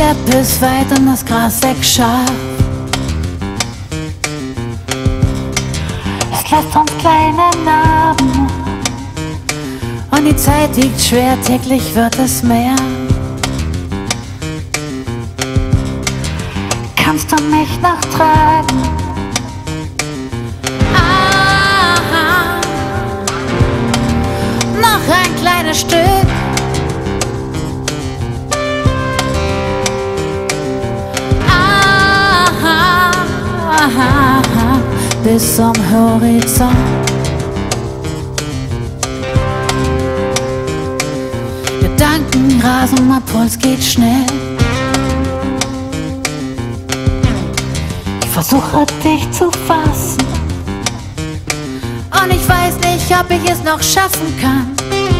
Steppe ist weit und das Gras wächst scharf. Es lässt uns kleine Narben und die Zeit wiegt schwer, täglich wird es mehr. Kannst du mich noch tragen? Aha, noch ein kleines Stück. Bis zum Horizont. Gedanken rasen, mein Puls geht schnell. Ich versuche dich zu fassen und ich weiß nicht, ob ich es noch schaffen kann,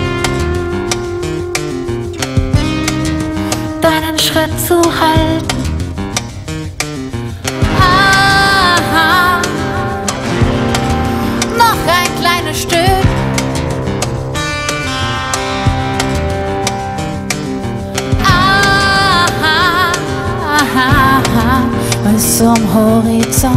deinen Schritt zu halten. Stück. Aha, aha, aha, bis zum Horizont.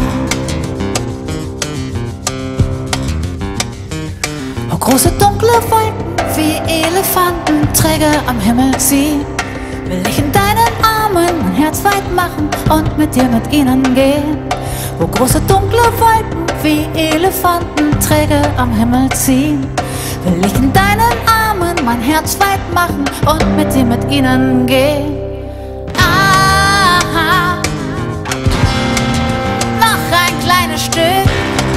Wo große dunkle Wolken wie Elefanten träge am Himmel ziehen, will ich in deinen Armen mein Herz weit machen und mit dir mit ihnen gehen. Wo große dunkle Wolken wie Elefanten träge am Himmel ziehen, will ich in deinen Armen mein Herz weit machen und mit dir mit ihnen gehen. Aha, noch ein kleines Stück.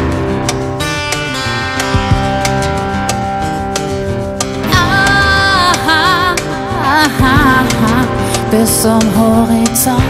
Aha, aha, aha, bis zum Horizont.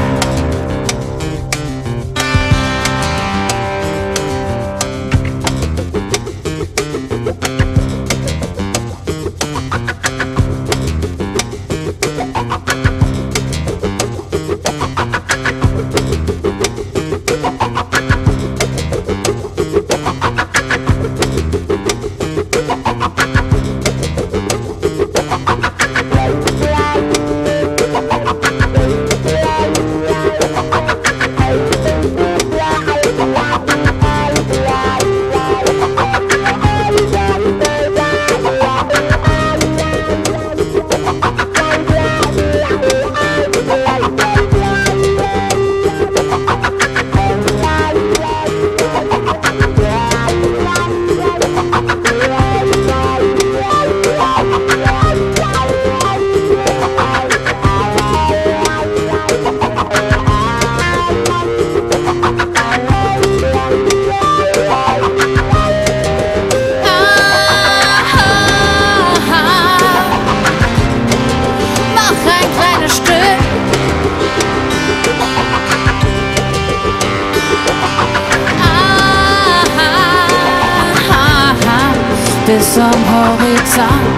Bis zum Horizont.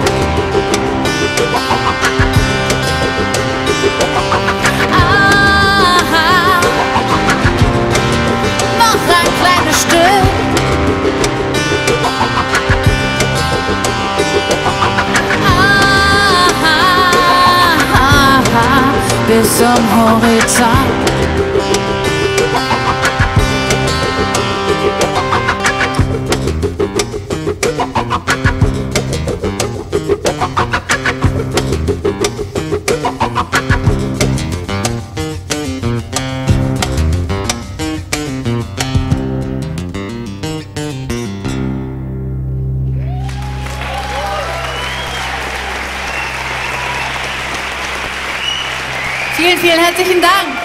Aha, noch ein kleines Stück. Aha, aha, bis zum Horizont. Vielen, vielen herzlichen Dank.